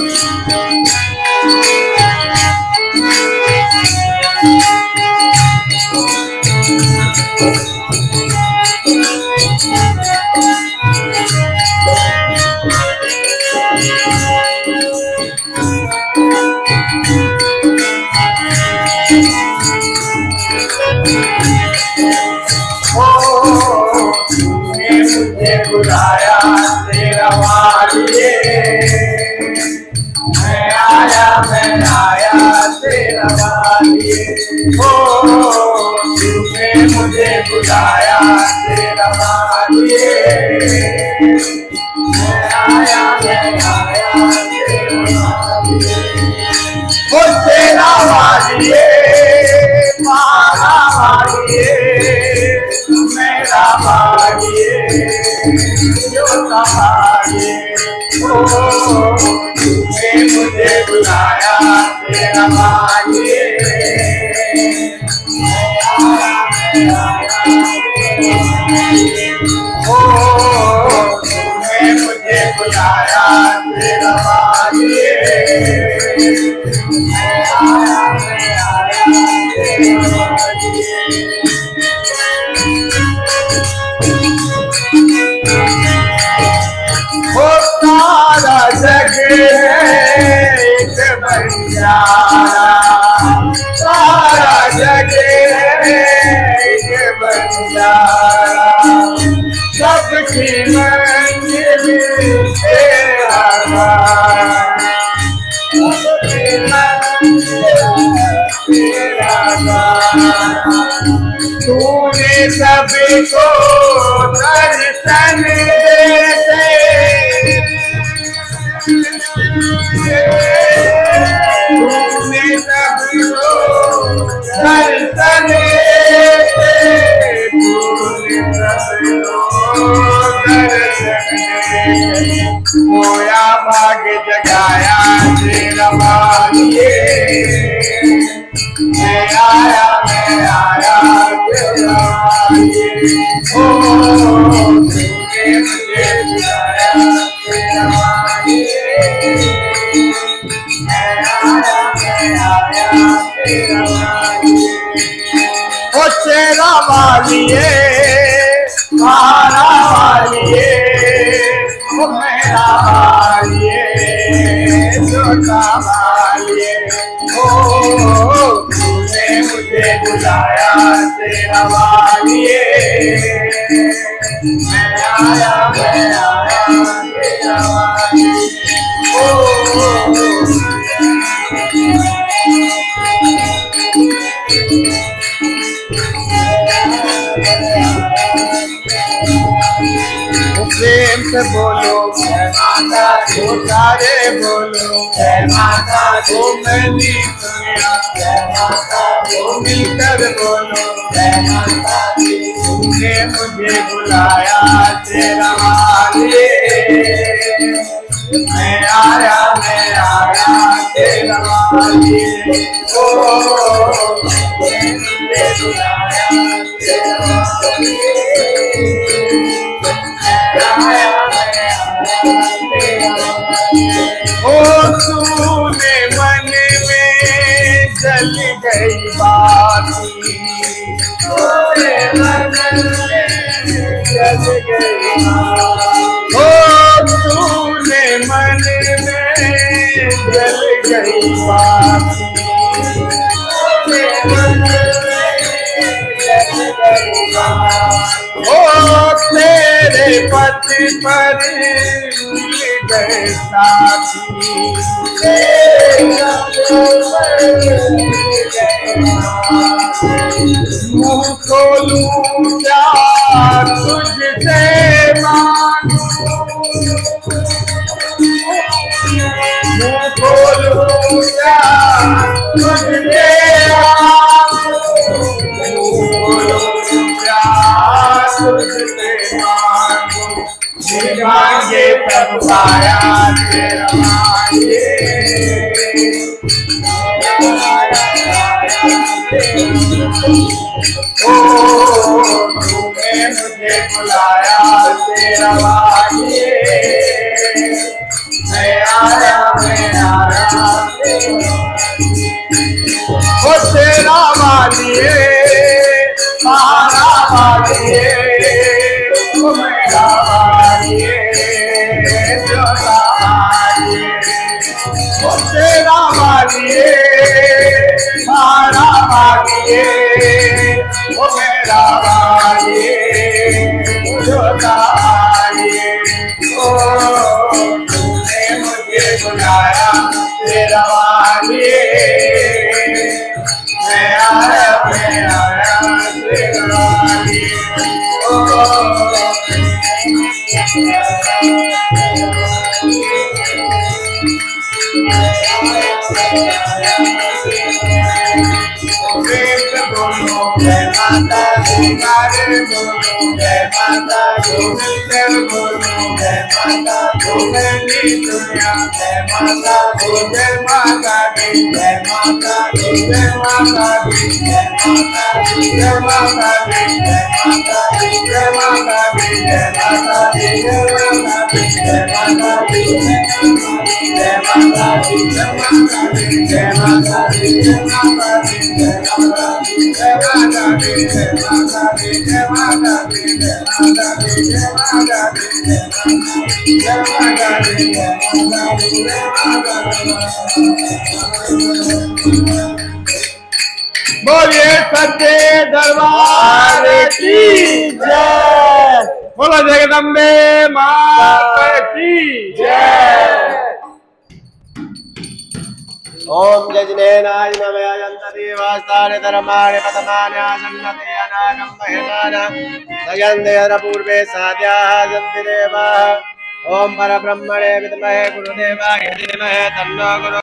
बुलाया तेरा वालिए, मैं आया तेरा वालिए। ओ तूने मुझे बुलाया तेरा वालिए, मैं आया तेरा वालिए। ओ तेरा वालिए, मारा वालिए, मेरा वालिए, जो सहारे। ओ तूने मुझे बुलाया तेरा वालिए, ओ तूने मुझे बुलाया तेरा वालिए, वो सारा जग है एक बंजारा, सारा जग है एक बंजारा, सबकी मंजिल तेरा गाना, सबकी मंजिल तेरा गाना। तूने सबको दर्शन देते, तूने सबको दर्शन देते, तूने सबको दर्शन देते। मोया भाग जगाया तेरा वालिए, मैं आया तेरा वालिए। ओ तूने मुझे बुलाया तेरा वालिए, मैं आया तेरा वालिए। ओ तेरा वालिए, मारा वालिए, ओ मेरा वालिए, छोटा वालिए। ओ तूने मुझे बुलाया तेरा वालिए, मैं आया तेरा वालिए। ओ प्रेम से बोलो जय माता, तो सारे बोलो जय माता, तो मैंने सुनिया जय माता, तो मिलकर बोलो जय माता। तूने मुझे बुलाया तेरा वालिए, मैं आया तेरा वालिए। ओ तूने मुझे बुलाया तेरा वालिए, ओ तूने मन में जल गई बाती, तूने मन में जल गई बाती, ओ तूने मन में जल गई बाती, तूने मन में जल गई बाती। ओ तेरे पथ पर मिल गए साथी, मुँह खोलूं क्या तुझसे मांगू, मुँह खोलूं क्या तुझसे मांगे तब पाया तेरा वालिए, ओ तूने मुझे बुलाया तेरा वालिए, मैं आया तेरा मानिए मारा मानिए वो मेरा मानिए मुझे मानिए ओ तूने मुझे बुलाया तेरा मानिए मैं आया तेरा मानिए बोलो जय माता दी बोलो जय माता गोविंद बोलो जय माता गोविंदी दुनिया जय माता जय माता दी जय माता जय माता दी जय माता जय माता दी जय माता जय माता दी जय माता जय माता दी जय माता दी जय माता दी जय माता दी जय माता दी जय माता दी जय माता दी जय माता दी जय माता दी जय माता दी जय माता दी जय माता दी जय माता दी जय माता दी बोलिए सच्चे दरबार की जय। बोलो जगदम्बे माता की जय। ओम यजनेनाय नमः यन्तदेवास्तानि धर्माणि पतमानि आसन्नते अनागं महिमाना नयन्ते पूर्वे साध्याः सन्ति देवाः। ओम परब्रह्मणे विद्महे गुरुदेवाय धीमहि तन्नो गुरुः